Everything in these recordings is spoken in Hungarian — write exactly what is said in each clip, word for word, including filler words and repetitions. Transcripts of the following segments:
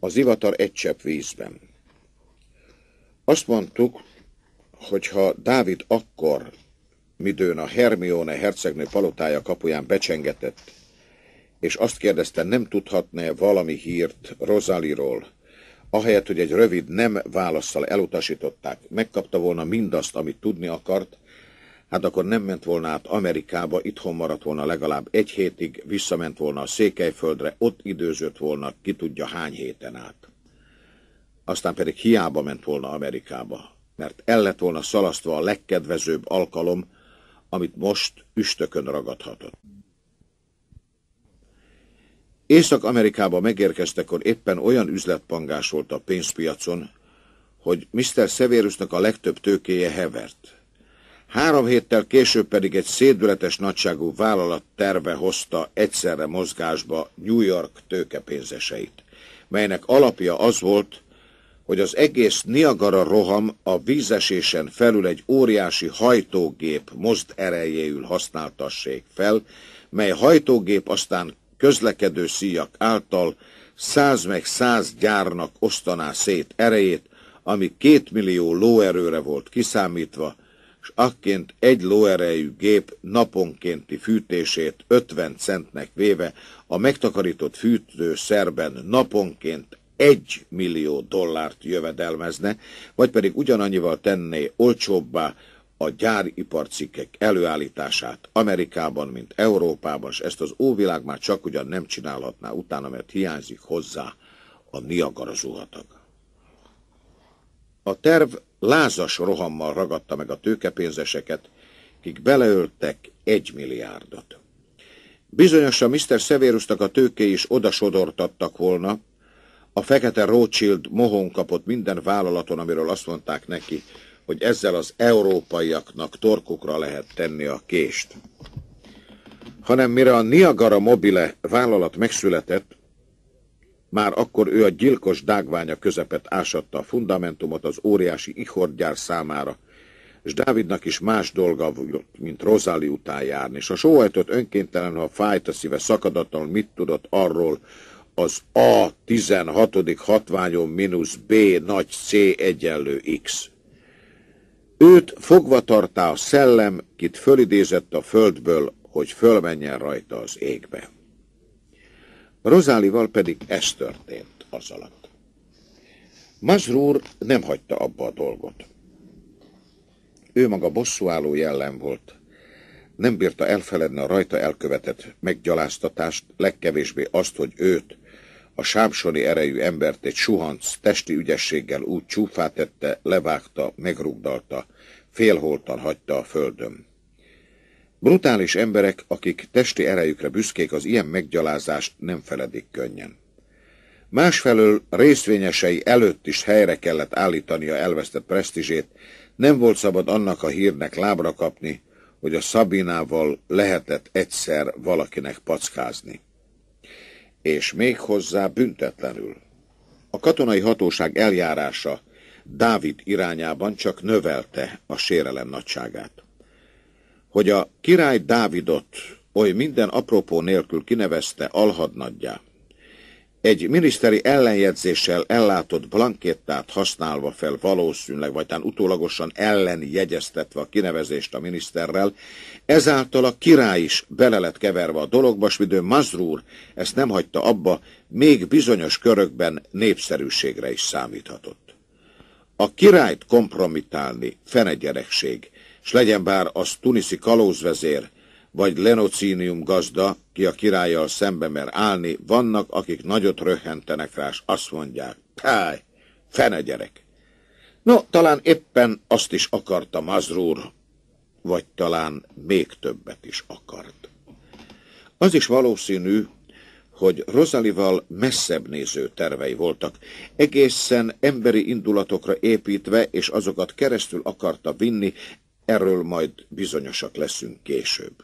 Az ivatar egy csepp vízben. Azt mondtuk, hogy ha Dávid akkor, midőn a Hermione hercegnő palotája kapuján becsengetett, és azt kérdezte, nem tudhatná valami hírt Rosalie-ról, ahelyett, hogy egy rövid nem válasszal elutasították, megkapta volna mindazt, amit tudni akart, hát akkor nem ment volna át Amerikába, itthon maradt volna legalább egy hétig, visszament volna a Székelyföldre, ott időzött volna ki tudja hány héten át. Aztán pedig hiába ment volna Amerikába, mert el lett volna szalasztva a legkedvezőbb alkalom, amit most üstökön ragadhatott. Észak-Amerikába megérkeztekor éppen olyan üzletpangás volt a pénzpiacon, hogy miszter Severusnak a legtöbb tőkéje hevert. Három héttel később pedig egy szédületes nagyságú vállalat terve hozta egyszerre mozgásba New York tőkepénzeseit, melynek alapja az volt, hogy az egész Niagara roham a vízesésen felül egy óriási hajtógép mozd erejéül használtassék fel, mely hajtógép aztán közlekedő szíjak által száz meg száz gyárnak osztaná szét erejét, ami két millió lóerőre volt kiszámítva, és akként egy lóerejű gép naponkénti fűtését ötven centnek véve a megtakarított fűtőszerben naponként egy millió dollárt jövedelmezne, vagy pedig ugyanannyival tenné olcsóbbá a gyáriparcikkek előállítását Amerikában, mint Európában, és ezt az óvilág már csak ugyan nem csinálhatná utána, mert hiányzik hozzá a Niagara zuhatag. A terv lázas rohammal ragadta meg a tőkepénzeseket, kik beleöltek egy milliárdot. Bizonyosan miszter Severusnak a tőkéi is odasodortattak volna, a fekete Rothschild mohón kapott minden vállalaton, amiről azt mondták neki, hogy ezzel az európaiaknak torkukra lehet tenni a kést. Hanem mire a Niagara Mobile vállalat megszületett, már akkor ő a gyilkos dágványa közepet ásatta a fundamentumot az óriási ihorgyár számára, és Dávidnak is más dolga volt, mint Rosalie után járni, és a sóhajtott önkéntelen, ha fájt a szíve szakadatlanul, mit tudott arról az A tizenhatodik hatványon mínusz B nagy C egyenlő X. Őt fogva tartá a szellem, kit fölidézett a földből, hogy fölmenjen rajta az égbe. Rosalie-val pedig ez történt az alatt. Masrur nem hagyta abba a dolgot. Ő maga bosszúálló jellem volt. Nem bírta elfeledni a rajta elkövetett meggyaláztatást, legkevésbé azt, hogy őt, a sámsoni erejű embert egy suhanc testi ügyességgel úgy csúfá tette, levágta, megrugdalta, félholtan hagyta a földön. Brutális emberek, akik testi erejükre büszkék, az ilyen meggyalázást nem feledik könnyen. Másfelől részvényesei előtt is helyre kellett állítania elvesztett presztízsét, nem volt szabad annak a hírnek lábra kapni, hogy a Sabinával lehetett egyszer valakinek packázni. És még hozzá büntetlenül. A katonai hatóság eljárása Dávid irányában csak növelte a sérelem nagyságát. Hogy a király Dávidot oly minden apropó nélkül kinevezte alhadnaggyá, egy miniszteri ellenjegyzéssel ellátott blankettát használva fel valószínűleg, vagy tán utólagosan ellenjegyeztetve a kinevezést a miniszterrel, ezáltal a király is bele lett keverve a dologba, s midőn Masrur ezt nem hagyta abba, még bizonyos körökben népszerűségre is számíthatott. A királyt kompromitálni fenegyerekség, s legyen bár az tuniszi kalózvezér, vagy Lenocinium gazda, ki a királlyal szembe mer állni, vannak, akik nagyot röhhentenek rá, s azt mondják, táj, fene gyerek. No, talán éppen azt is akarta Masrur, vagy talán még többet is akart. Az is valószínű, hogy Rosalie-val messzebb néző tervei voltak, egészen emberi indulatokra építve, és azokat keresztül akarta vinni, erről majd bizonyosak leszünk később.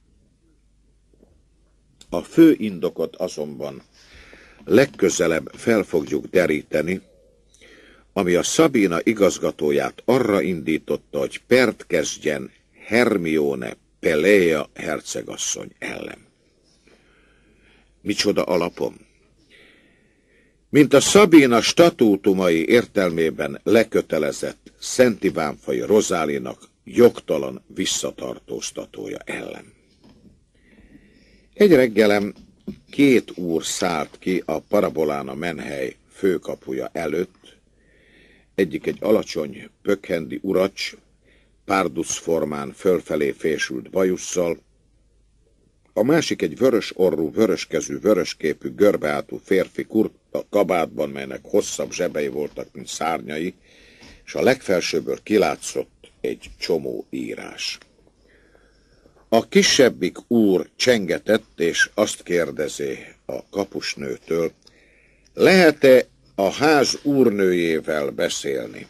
A fő indokot azonban legközelebb fel fogjuk deríteni, ami a Sabina igazgatóját arra indította, hogy pert kezdjen Hermione Pelea hercegasszony ellen. Micsoda alapom? mint a Szabina statútumai értelmében lekötelezett Szent Ivánfai Rozálinak jogtalan visszatartóztatója ellen. Egy reggelem két úr szállt ki a Parabolána menhely főkapuja előtt, egyik egy alacsony, pökhendi uracs, párduc formán fölfelé fésült bajusszal, a másik egy vörös orrú, vöröskezű, vörösképű, görbehátú férfi kurta kabátban, melynek hosszabb zsebei voltak, mint szárnyai, és a legfelsőbből kilátszott egy csomó írás. A kisebbik úr csengetett, és azt kérdezi a kapusnőtől, lehet-e a ház úrnőjével beszélni?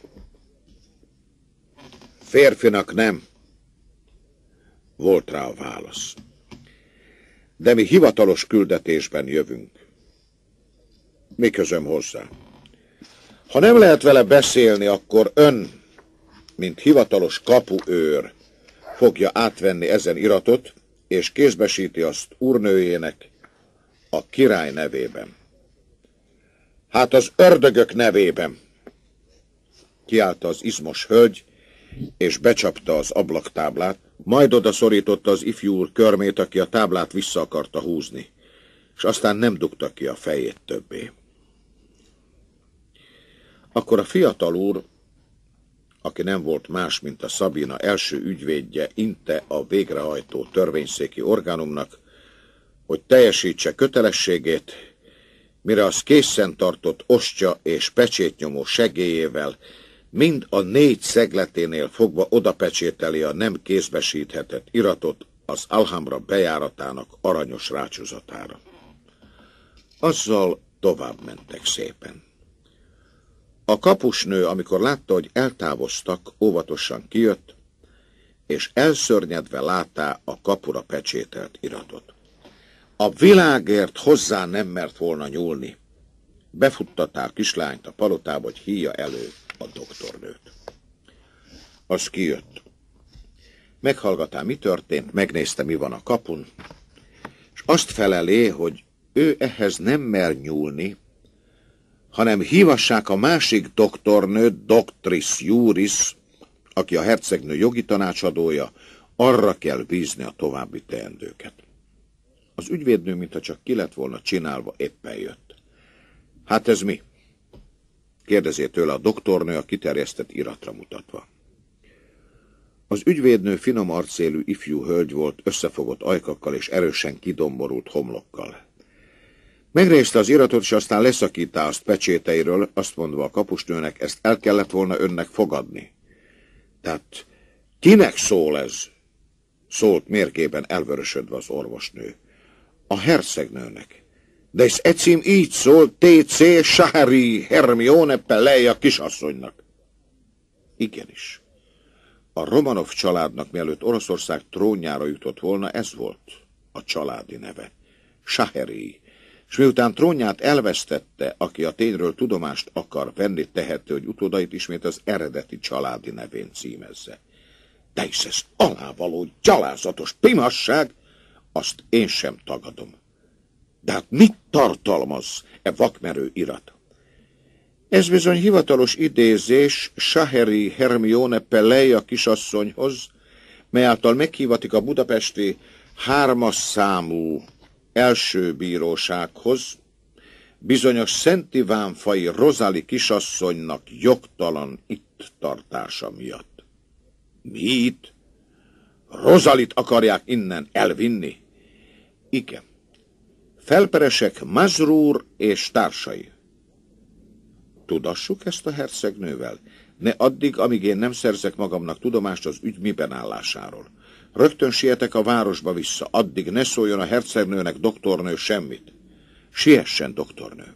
Férfinak nem, volt rá a válasz. De mi hivatalos küldetésben jövünk. Mi közöm hozzá? Ha nem lehet vele beszélni, akkor ön, mint hivatalos kapuőr, fogja átvenni ezen iratot, és kézbesíti azt úrnőjének a király nevében. Hát az ördögök nevében, kiállta az izmos hölgy, és becsapta az ablaktáblát, majd odaszorította az ifjú úr körmét, aki a táblát vissza akarta húzni, és aztán nem dugta ki a fejét többé. Akkor a fiatal úr, aki nem volt más, mint a Szabina első ügyvédje, inte a végrehajtó törvényszéki orgánumnak, hogy teljesítse kötelességét, mire az készen tartott ostya és pecsétnyomó segélyével mind a négy szegleténél fogva odapecsételi a nem kézbesíthetett iratot az Alhambra bejáratának aranyos rácsozatára. Azzal tovább mentek szépen. A kapusnő, amikor látta, hogy eltávoztak, óvatosan kijött, és elszörnyedve láttá a kapura pecsételt iratot. A világért hozzá nem mert volna nyúlni. Befuttatál kislányt a palotába, hogy hívja elő a doktornőt. Az kijött. Meghallgatá, mi történt, megnézte, mi van a kapun, és azt felelé, hogy ő ehhez nem mer nyúlni, hanem hívassák a másik doktornőt, Doctris Juris, aki a hercegnő jogi tanácsadója, arra kell bízni a további teendőket. Az ügyvédnő, mintha csak ki lett volna csinálva, éppen jött. Hát ez mi? Kérdezé tőle a doktornő a kiterjesztett iratra mutatva. Az ügyvédnő finom arcélű ifjú hölgy volt, összefogott ajkakkal és erősen kidomborult homlokkal. Megnézte az iratot, és aztán leszakítá azt pecséteiről, azt mondva a kapusnőnek, ezt el kellett volna önnek fogadni. Tehát kinek szól ez? Szólt mérgében elvörösödve az orvosnő. A hercegnőnek. De ez ecím így szól, té cé Sahari Hermione Peleia kisasszonynak. Igenis. A Romanov családnak, mielőtt Oroszország trónjára jutott volna, ez volt a családi neve. Sahari. És miután trónját elvesztette, aki a tényről tudomást akar venni, tehető, hogy utódait ismét az eredeti családi nevén címezze. De hisz ez alávaló, gyalázatos pimasság, azt én sem tagadom. De hát mit tartalmaz e vakmerő irat? Ez bizony hivatalos idézés Sahari Hermione Peleia kisasszonyhoz, mely által meghívatik a budapesti hármas számú első bírósághoz, bizonyos Szent Ivánfai Rozali kisasszonynak jogtalan itt tartása miatt. Mit? Rozalit akarják innen elvinni? Igen. Felperesek Masrur és társai. Tudassuk ezt a hercegnővel, ne addig, amíg én nem szerzek magamnak tudomást az ügy miben állásáról. Rögtön sietek a városba vissza, addig ne szóljon a hercegnőnek doktornő semmit. Siessen, doktornő.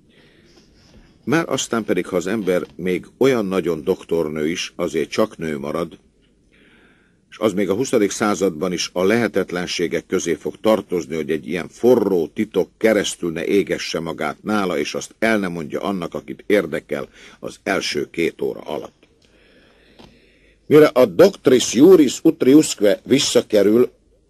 Már aztán pedig, ha az ember még olyan nagyon doktornő is, azért csak nő marad, és az még a huszadik században is a lehetetlenségek közé fog tartozni, hogy egy ilyen forró titok keresztül ne égesse magát nála, és azt el ne mondja annak, akit érdekel az első két óra alatt. Mire a Doctris Juris Utriusque visszakerül,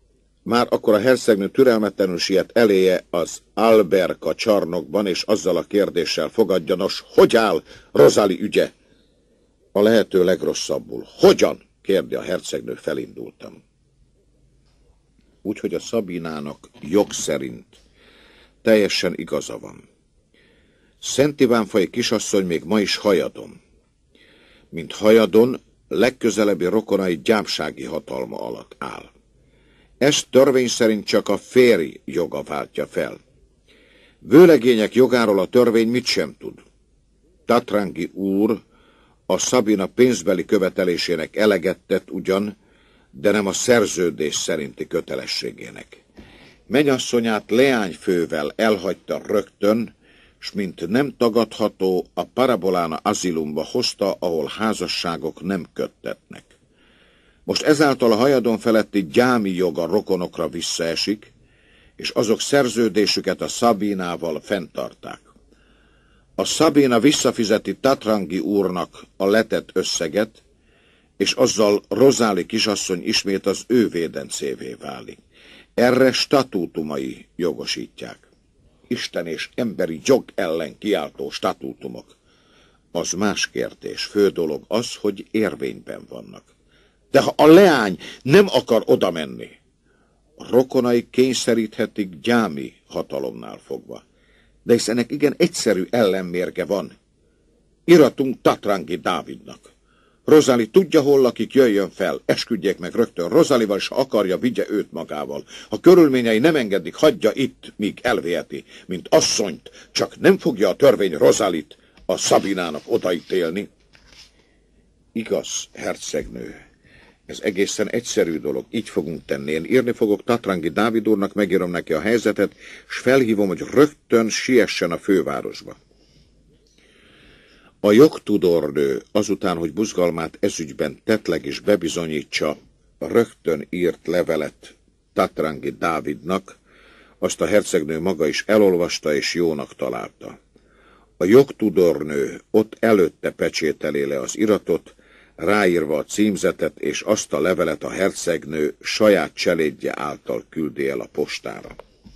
Már akkor a hercegnő türelmetlenül siet eléje az Alberka csarnokban, és azzal a kérdéssel fogadja: nos, hogy áll Rosalie ügye? A lehető legrosszabbul. Hogyan? Kérdi a hercegnő felindultam. Úgyhogy a Szabinának jog szerint teljesen igaza van. Szent Ivánfai kisasszony még ma is Hajadon. Mint Hajadon, legközelebbi rokonai gyámsági hatalma alatt áll. Ezt törvény szerint csak a férj joga váltja fel. Vőlegények jogáról a törvény mit sem tud. Tatrangi úr a Szabina pénzbeli követelésének eleget tett ugyan, de nem a szerződés szerinti kötelességének. Mennyasszonyát leányfővel elhagyta rögtön, s mint nem tagadható, a Parabolána azilumba hozta, ahol házasságok nem köttetnek. Most ezáltal a Hajadon feletti gyámi jog a rokonokra visszaesik, és azok szerződésüket a Szabinával fenntarták. A Szabina visszafizeti Tatrangi úrnak a letett összeget, és azzal Rosalie kisasszony ismét az ő védencévé válik. Erre statútumai jogosítják. Isten és emberi jog ellen kiáltó statútumok. Az más kérdés, fő dolog az, hogy érvényben vannak. De ha a leány nem akar oda menni, a rokonai kényszeríthetik gyámi hatalomnál fogva. De hisz ennek igen egyszerű ellenmérge van. Iratunk Tatrangi Dávidnak. Rosalie tudja, hol lakik, jöjjön fel, esküdjék meg rögtön Rosalival, és ha akarja, vigye őt magával. Ha körülményei nem engedik, hagyja itt, míg elviheti, mint asszonyt, csak nem fogja a törvény Rosalit a Szabinának odaítélni. Igaz, hercegnő, ez egészen egyszerű dolog, így fogunk tenni. Én írni fogok Tatrangi Dávid úrnak, megírom neki a helyzetet, és felhívom, hogy rögtön siessen a fővárosba. A jogtudornő azután, hogy buzgalmát ezügyben tettleg és bebizonyítsa, rögtön írt levelet Tatrangi Dávidnak, azt a hercegnő maga is elolvasta és jónak találta. A jogtudornő ott előtte pecsételi le az iratot, ráírva a címzetet, és azt a levelet a hercegnő saját cselédje által küldi el a postára.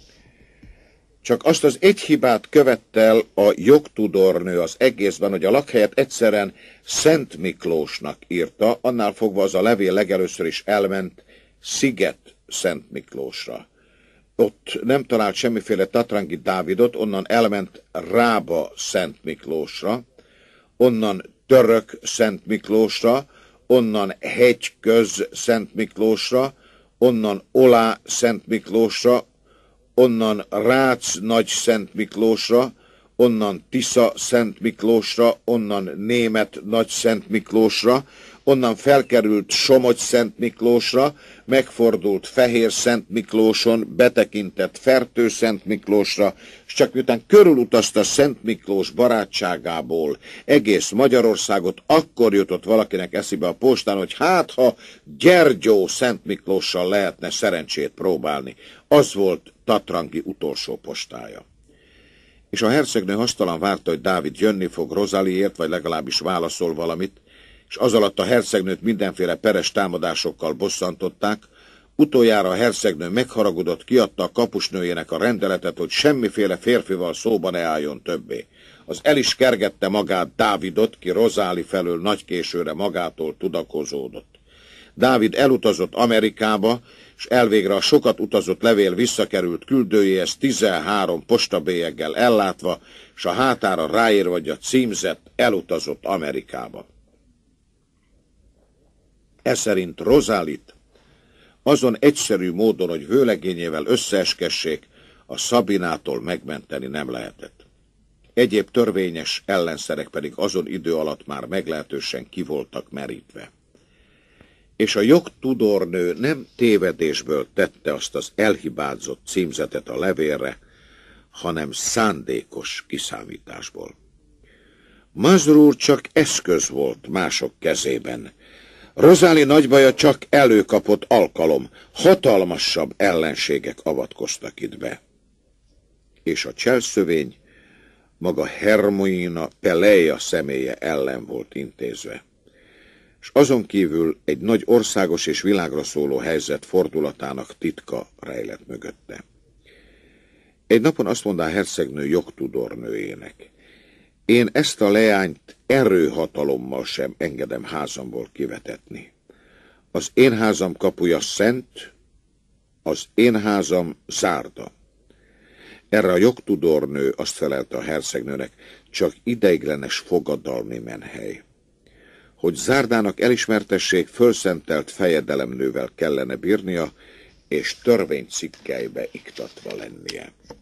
Csak azt az egy hibát követte el a jogtudornő az egészben, hogy a lakhelyet egyszerűen Szent Miklósnak írta, annál fogva az a levél legelőször is elment Sziget Szent Miklósra. Ott nem talált semmiféle Tatrangi Dávidot, onnan elment Rába Szent Miklósra, onnan Török Szent Miklósra, onnan Hegyköz Szent Miklósra, onnan Olá Szent Miklósra, onnan Rác Nagy Szent Miklósra, onnan Tisza Szent Miklósra, onnan Német Nagy Szent Miklósra, onnan felkerült Somogy Szent Miklósra, megfordult Fehér Szent Miklóson, betekintett Fertő Szent Miklósra, és csak miután körülutazta Szent Miklós barátságából egész Magyarországot, akkor jutott valakinek eszébe a postán, hogy hát ha Gyergyó Szent Miklóssal lehetne szerencsét próbálni. Az volt Tatrangi utolsó postája. És a hercegnő hasztalan várta, hogy Dávid jönni fog Rosaliért, vagy legalábbis válaszol valamit, és az alatt a hercegnőt mindenféle peres támadásokkal bosszantották. Utoljára a hercegnő megharagudott, kiadta a kapusnőjének a rendeletet, hogy semmiféle férfival szóba ne álljon többé. Az el is kergette magát Dávidot, ki Rosalie felől nagykésőre magától tudakozódott. Dávid elutazott Amerikába, és elvégre a sokat utazott levél visszakerült küldőjéhez tizenhárom postabélyeggel ellátva, és a hátára ráírva, hogy a címzett elutazott Amerikába. E szerint Rosalit azon egyszerű módon, hogy vőlegényével összeeskessék, a Szabinától megmenteni nem lehetett. Egyéb törvényes ellenszerek pedig azon idő alatt már meglehetősen kivoltak merítve. És a jogtudornő nem tévedésből tette azt az elhibázott címzetet a levélre, hanem szándékos kiszámításból. Masrur csak eszköz volt mások kezében. Rosalie nagybaja csak előkapott alkalom, hatalmasabb ellenségek avatkoztak itt be. És a cselszövény maga Hermina Peleia személye ellen volt intézve. és azon kívül egy nagy országos és világra szóló helyzet fordulatának titka rejlett mögötte. Egy napon azt mondta a hercegnő jogtudornőjének: én ezt a leányt erőhatalommal sem engedem házamból kivetetni. Az én házam kapuja szent, az én házam zárda. Erre a jogtudornő azt felelte a hercegnőnek: csak ideiglenes fogadalmi menhely. Hogy zárdának elismertessék, fölszentelt fejedelemnővel kellene bírnia, és törvénycikkelybe iktatva lennie.